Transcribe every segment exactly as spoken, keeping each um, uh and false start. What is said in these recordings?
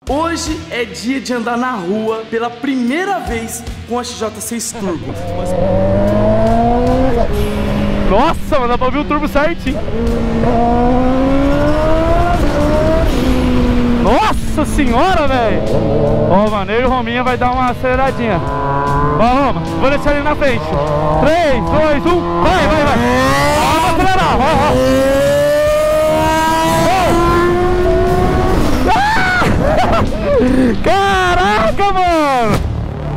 Hoje é dia de andar na rua pela primeira vez com a X J seis Turbo. Nossa, mano, dá pra ouvir o turbo certinho. Nossa senhora, velho. Ó, mano, eu e o Rominha vai dar uma aceleradinha. Ó, Roma, vou deixar ele na frente. três, dois, um, vai, vai, vai. Vamos acelerar, ó, ó. Caraca, mano.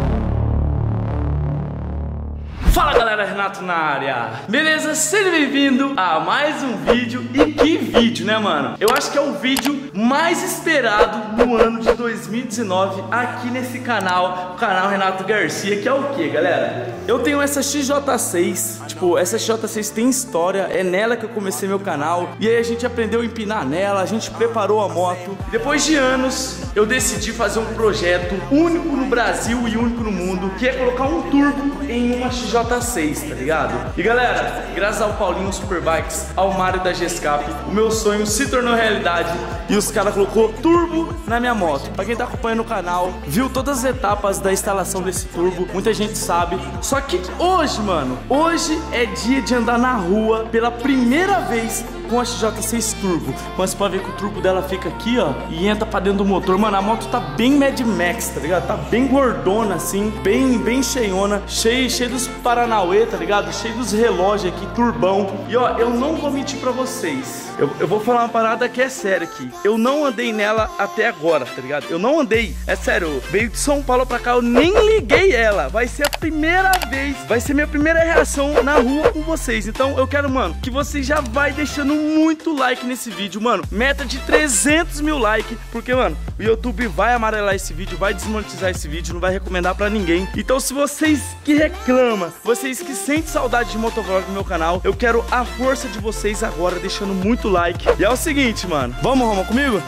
Fala galera, Renato na área. Beleza? Seja bem-vindo a mais um vídeo. E que vídeo, né, mano? Eu acho que é o vídeo mais esperado no ano de dois mil e dezenove aqui nesse canal, o canal Renato Garcia, que é o que, galera? Eu tenho essa X J seis, tipo, essa X J seis tem história, é nela que eu comecei meu canal. E aí a gente aprendeu a empinar nela, a gente preparou a moto. Depois de anos, eu decidi fazer um projeto único no Brasil e único no mundo, que é colocar um turbo em uma X J seis, tá ligado? E galera, graças ao Paulinho Superbikes, ao Mário da G-Escape, o meu sonho se tornou realidade e os caras colocou turbo na minha moto. Pra quem tá acompanhando o canal, viu todas as etapas da instalação desse turbo, muita gente sabe. Só que hoje, mano, hoje é dia de andar na rua pela primeira vez com a X J seis Turbo. Mas você pode ver que o turbo dela fica aqui, ó, e entra pra dentro do motor. Mano, a moto tá bem Mad Max, tá ligado? Tá bem gordona, assim, bem, bem cheiona, cheio, cheio dos Paranauê, tá ligado? Cheio dos relógios aqui, turbão. E ó, eu não vou mentir pra vocês. Eu, eu vou falar uma parada que é séria aqui. Eu não andei nela até agora, tá ligado? Eu não andei, é sério. Veio de São Paulo pra cá, eu nem liguei ela. Vai ser a primeira vez, vai ser minha primeira reação na rua com vocês. Então eu quero, mano, que vocês já vai deixando muito like nesse vídeo, mano. Meta de trezentos mil likes, porque, mano, o YouTube vai amarelar esse vídeo, vai desmonetizar esse vídeo, não vai recomendar pra ninguém. Então, se vocês que reclamam, vocês que sentem saudade de motovlog no meu canal, eu quero a força de vocês agora, deixando muito like. E é o seguinte, mano. Vamos, Roma, comigo?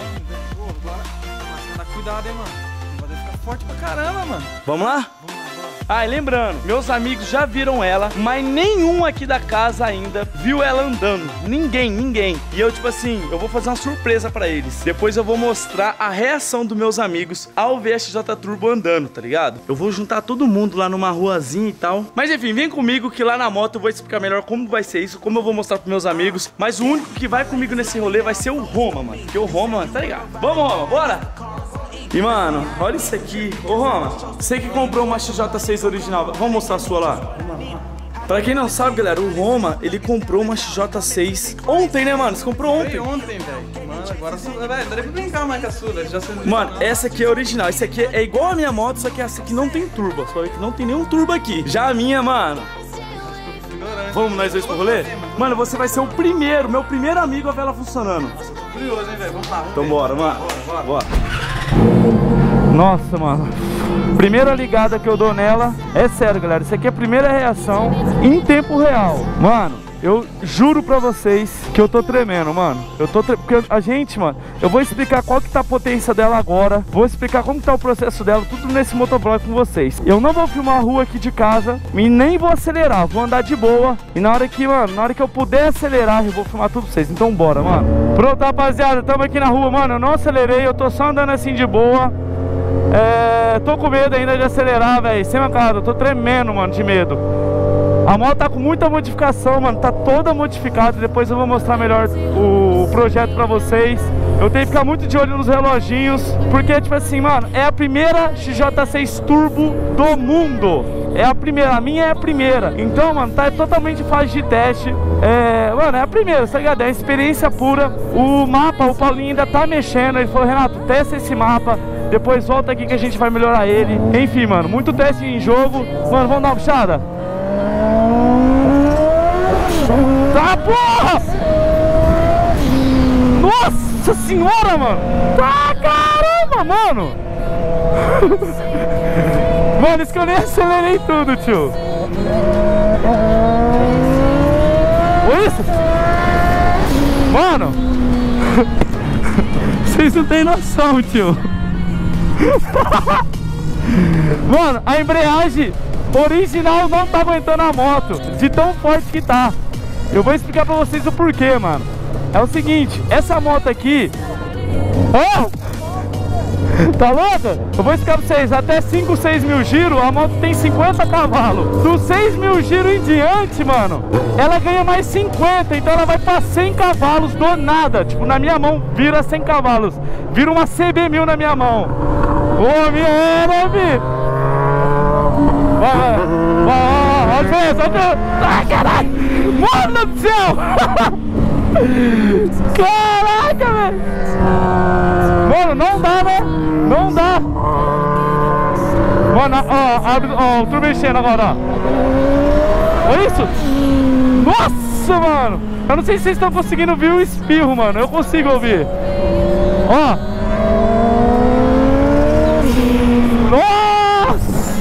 Tá cuidado, hein, mano. Vai ficar forte pra caramba, mano. Vamos lá? Vamos lá. Ah, e lembrando, meus amigos já viram ela, mas nenhum aqui da casa ainda viu ela andando. Ninguém, ninguém. E eu, tipo assim, eu vou fazer uma surpresa pra eles. Depois eu vou mostrar a reação dos meus amigos ao ver a X J Turbo andando, tá ligado? Eu vou juntar todo mundo lá numa ruazinha e tal. Mas enfim, vem comigo que lá na moto eu vou explicar melhor como vai ser isso, como eu vou mostrar pros meus amigos. Mas o único que vai comigo nesse rolê vai ser o Roma, mano. Porque o Roma, mano, tá ligado? Vamos, Roma, bora! E mano, olha isso aqui. Ô Roma, você que comprou uma X J seis original, vamos mostrar a sua lá? Pra quem não sabe, galera, o Roma, ele comprou uma X J seis ontem, né, mano? Você comprou ontem? ontem, velho. Mano, agora, velho, daria pra brincar mais com a sua, velho. Já sei. Mano, essa aqui é original. Essa aqui é igual a minha moto, só que essa aqui não tem turbo. Você vai ver que não tem nenhum turbo aqui. Já a minha, mano... Vamos nós dois pro rolê? Mano, você vai ser o primeiro, meu primeiro amigo a ver ela funcionando. Nossa, tô curioso, hein, velho. Vamos lá. Vamos então ver. bora, mano. Bora, bora. Bora. Nossa, mano. Primeira ligada que eu dou nela. É sério, galera. Isso aqui é a primeira reação em tempo real. Mano, eu juro pra vocês que eu tô tremendo, mano. Eu tô tre... Porque a gente, mano, eu vou explicar qual que tá a potência dela agora. Vou explicar como que tá o processo dela, tudo nesse motovlog com vocês. Eu não vou filmar a rua aqui de casa e nem vou acelerar, vou andar de boa. E na hora que, mano, na hora que eu puder acelerar, eu vou filmar tudo pra vocês. Então bora, mano. Pronto, rapaziada, tamo aqui na rua, mano. Eu não acelerei, eu tô só andando assim de boa. É... Tô com medo ainda de acelerar, velho. Sem mancada, eu tô tremendo, mano, de medo. A moto tá com muita modificação, mano, tá toda modificada. Depois eu vou mostrar melhor o projeto pra vocês. Eu tenho que ficar muito de olho nos reloginhos, porque, tipo assim, mano, é a primeira X J seis Turbo do mundo. É a primeira, a minha é a primeira. Então, mano, tá totalmente em fase de teste. É, mano, é a primeira, tá ligado? É a experiência pura. O mapa, o Paulinho ainda tá mexendo. Ele falou, Renato, testa esse mapa, depois volta aqui que a gente vai melhorar ele. Enfim, mano, muito teste em jogo. Mano, vamos dar uma puxada? Tá, porra! Nossa senhora, mano! Tá, caramba, mano! Mano, isso que eu nem acelerei tudo, tio! Olha isso! Mano! Vocês não tem noção, tio! Mano, a embreagem original não tá aguentando a moto, de tão forte que tá. Eu vou explicar pra vocês o porquê, mano. É o seguinte, essa moto aqui... Oh! Tá louco? Eu vou explicar pra vocês, até cinco, seis mil giros, a moto tem cinquenta cavalos. Dos seis mil giros em diante, mano, ela ganha mais cinquenta, então ela vai pra cem cavalos do nada. Tipo, na minha mão vira cem cavalos. Vira uma C B mil na minha mão. Ô, minha era, vi. Vai, vai, vai, olha isso, olha isso. Ai, caralho. Mano do céu. Caraca, velho. Mano, não dá, né? Não dá. Mano, ó, abre, ó, o turbo enchendo agora, ó. Olha isso. Nossa, mano. Eu não sei se vocês estão conseguindo ouvir o espirro, mano. Eu consigo ouvir. Ó. Nossa.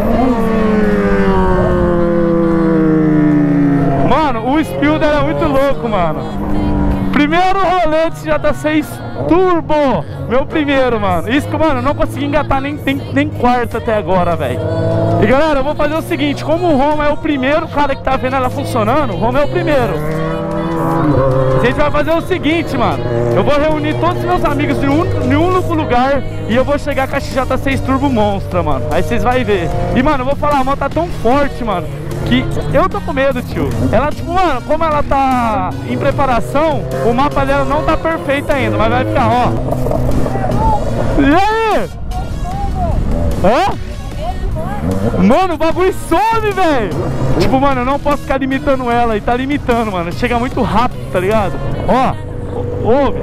Mano, o espirro dela é muito louco, mano. Primeiro rolê de J seis Turbo. Meu primeiro, mano. Isso que, mano, eu não consegui engatar nem, nem, nem quarto até agora, velho. E galera, eu vou fazer o seguinte. Como o Roma é o primeiro cara que tá vendo ela funcionando, o Roma é o primeiro. A gente vai fazer o seguinte, mano. Eu vou reunir todos os meus amigos em um, em um único lugar e eu vou chegar com a J seis Turbo Monstra, mano. Aí vocês vão ver. E, mano, eu vou falar, a moto tá tão forte, mano, que eu tô com medo, tio. Ela, tipo, mano, como ela tá em preparação, o mapa dela não tá perfeito ainda, mas vai ficar, ó. E aí? Hã? Mano, o bagulho some, velho. Tipo, mano, eu não posso ficar limitando ela. E tá limitando, mano. Chega muito rápido, tá ligado? Ó. Ouve.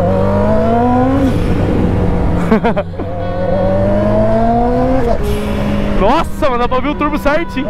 Nossa, mano, dá pra ouvir o turbo certinho.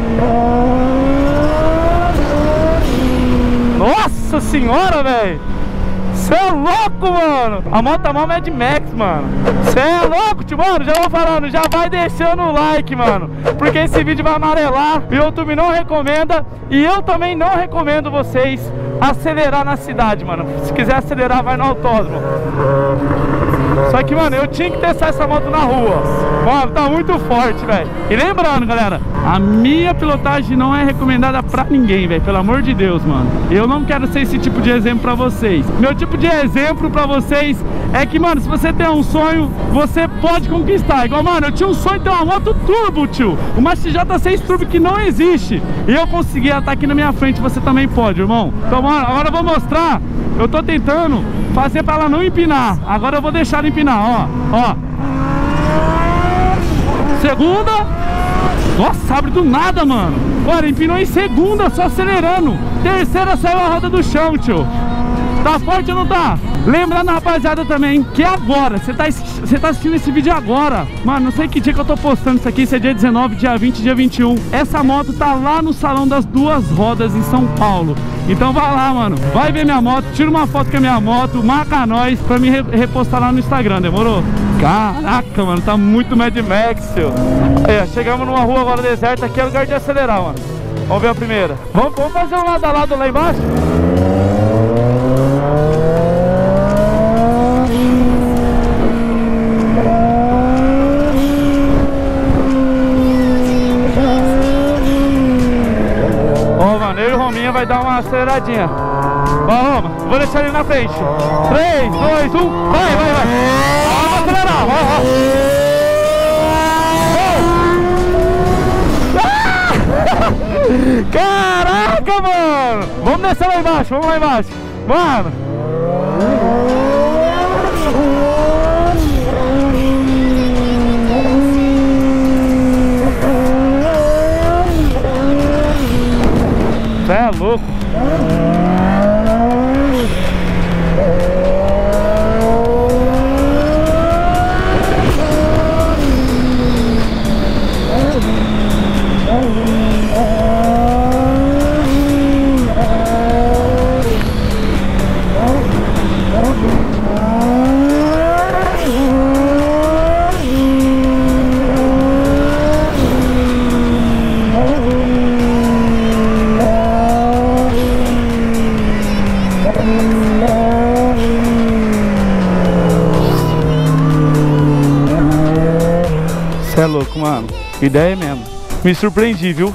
Nossa senhora, velho. Cê é louco, mano. A moto tá mal Mad Max, mano. Cê é louco, tio, mano. Já vou falando, já vai deixando o like, mano, porque esse vídeo vai amarelar. O YouTube não recomenda. E eu também não recomendo vocês acelerar na cidade, mano. Se quiser acelerar, vai no autódromo. Só que, mano, eu tinha que testar essa moto na rua. Mano, tá muito forte, velho. E lembrando, galera, a minha pilotagem não é recomendada pra ninguém, velho. Pelo amor de Deus, mano. Eu não quero ser esse tipo de exemplo pra vocês. Meu tipo de exemplo pra vocês é que, mano, se você tem um sonho, você pode conquistar. Igual, mano, eu tinha um sonho de ter uma moto turbo, tio. Uma X J seis Turbo que não existe. E eu consegui, ela tá aqui na minha frente. Você também pode, irmão. Então, mano, agora eu vou mostrar. Eu tô tentando fazer pra ela não empinar. Agora eu vou deixar ela empinar, ó. Ó. Segunda. Nossa, abre do nada, mano. Olha, empinou em segunda, só acelerando. Terceira, saiu a roda do chão, tio. Tá forte ou não tá? Lembrando, rapaziada, também que agora, você tá, você tá assistindo esse vídeo agora. Mano, não sei que dia que eu tô postando isso aqui. Se é dia dezenove, dia vinte, dia vinte e um. Essa moto tá lá no Salão das Duas Rodas em São Paulo. Então vai lá, mano. Vai ver minha moto, tira uma foto com a minha moto, marca nós pra me repostar lá no Instagram, demorou? Caraca, mano, tá muito Mad Max, seu. Aí, ó, chegamos numa rua agora deserta. Aqui é lugar de acelerar, mano. Vamos ver a primeira. Vamos, vamos fazer um lado a lado lá embaixo? Eu e o Rominha vai dar uma aceleradinha. Vai, Roma, vou deixar ele na frente. três, dois, um, vai, vai, vai. Vamos acelerar, vai, vai. Ah! Caraca, mano. Vamos descer lá embaixo, vamos lá embaixo. Mano. Cê é louco. Cê é louco, mano. Ideia mesmo. Me surpreendi, viu?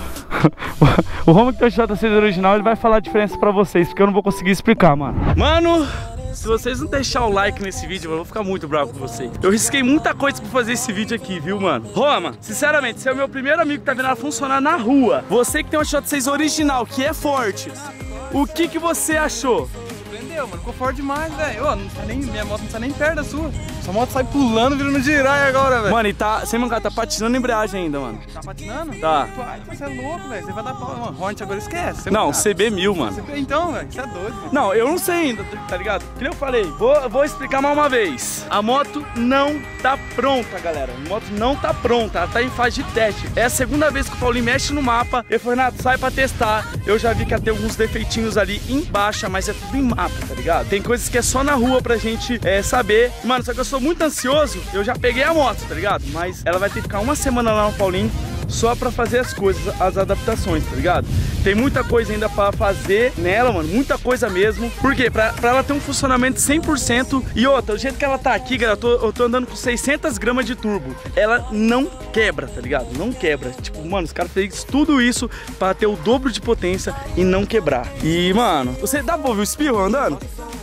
O Roma que tem o J seis original, ele vai falar a diferença pra vocês, porque eu não vou conseguir explicar, mano. Mano, se vocês não deixarem o like nesse vídeo, eu vou ficar muito bravo com vocês. Eu risquei muita coisa pra fazer esse vídeo aqui, viu, mano? Roma, sinceramente, você é o meu primeiro amigo que tá vendo ela funcionar na rua. Você que tem uma X J seis original, que é forte, o que que você achou? Surpreendeu, mano. Ficou forte demais, velho. Não tá nem, minha moto não tá nem perto da sua. Sua moto sai pulando, virando girar agora, velho. Mano, e tá, sem mancar, tá patinando a embreagem ainda, mano. Tá patinando? Tá. Ai, você é louco, velho. Você vai dar pau. Mano, Hornet agora esquece. Não, C B mil, mano. C B, então, velho, você é doido, velho. Não, eu não sei ainda, tá ligado? Que nem eu falei, vou, vou explicar mais uma vez. A moto não tá pronta, galera. A moto não tá pronta, ela tá em fase de teste. É a segunda vez que o Paulinho mexe no mapa. Ele falou, Renato, sai pra testar. Eu já vi que ela tem alguns defeitinhos ali embaixo, mas é tudo em mapa, tá ligado? Tem coisas que é só na rua pra gente é, saber. Mano, só que eu sou muito ansioso, eu já peguei a moto, tá ligado? Mas ela vai ter que ficar uma semana lá no Paulinho só pra fazer as coisas, as adaptações, tá ligado? Tem muita coisa ainda pra fazer nela, mano, muita coisa mesmo. Por quê? Pra, pra ela ter um funcionamento cem por cento. E outra, o jeito que ela tá aqui, galera, eu tô, eu tô andando com seiscentas gramas de turbo. Ela não quebra, tá ligado? Não quebra. Tipo, mano, os caras fez tudo isso pra ter o dobro de potência e não quebrar. E, mano, você dá pra ouvir o espirro andando?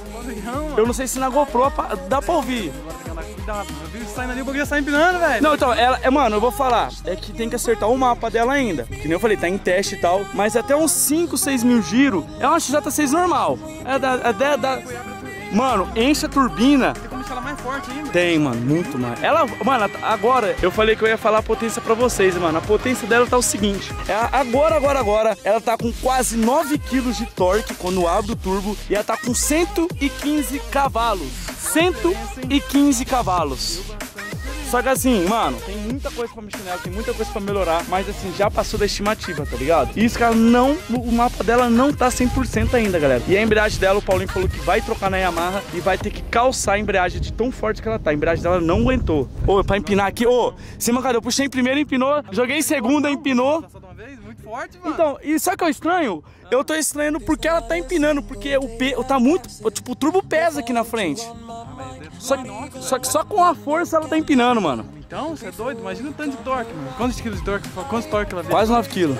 Eu não sei se na GoPro dá pra ouvir. Cuidado, eu vi saindo ali, o bagulho já sai empinando, velho. Não, então, ela, é, mano, eu vou falar, é que tem que acertar o mapa dela ainda. Que nem eu falei, tá em teste e tal. Mas até uns cinco, seis mil giro é uma X J seis normal. É da, é da, da... Mano, enche a turbina. Tem como deixar ela mais forte ainda? Tem, mano, muito mais. Ela, mano, agora eu falei que eu ia falar a potência pra vocês, mano. A potência dela tá o seguinte: é, agora, agora, agora, ela tá com quase nove quilos de torque quando abre o turbo. E ela tá com cento e quinze cavalos. cento e quinze cavalos. Só que assim, mano, tem muita coisa pra mexer nela, tem muita coisa pra melhorar, mas assim, já passou da estimativa, tá ligado? E isso que ela não, o mapa dela não tá cem por cento ainda, galera. E a embreagem dela, o Paulinho falou que vai trocar na Yamaha e vai ter que calçar a embreagem de tão forte que ela tá. A embreagem dela não aguentou. Ô, pra empinar aqui, ô, cima, cara, eu puxei em primeiro, empinou, joguei em segunda, empinou. Muito forte, mano. Então, e sabe o que é estranho? Eu tô estranhando porque ela tá empinando, porque o P tá muito, tipo, o turbo pesa aqui na frente. Só que, só que só com a força ela tá empinando, mano. Então, você é doido? Imagina o tanto de torque, mano. Quantos quilos de torque? Quantos torque ela vê? Quase nove quilos.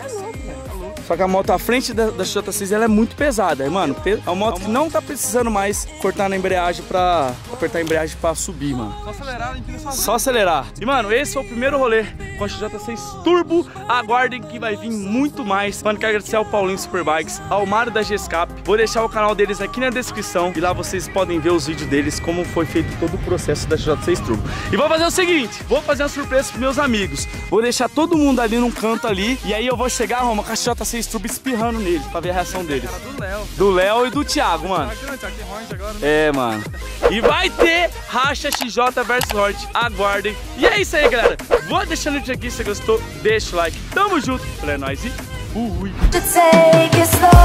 Só que a moto à frente da, da X J seis ela é muito pesada, mano. É uma moto que não tá precisando mais cortar na embreagem pra apertar a embreagem pra subir, mano. Só acelerar, ela empina sozinha. Só acelerar. E, mano, esse foi o primeiro rolê com a X J seis Turbo. Aguardem que vai vir muito mais. Mano, quero agradecer ao Paulinho Superbikes, ao Mário da G-Scap. Vou deixar o canal deles aqui na descrição e lá vocês podem ver os vídeos deles, como foi feito todo o processo da X J seis Turbo. E vou fazer o seguinte, vou fazer uma surpresa pros meus amigos. Vou deixar todo mundo ali num canto ali e aí eu vou chegar, Roma, com a X J seis Turbo espirrando neles, pra ver a reação deles. Do Léo. Do Léo e do Thiago, mano. É, mano. E vai ter racha X J versus Hornet. Aguardem. E é isso aí, galera. Vou deixando o vídeo aqui. Se você gostou, deixa o like. Tamo junto. É nóis e fui.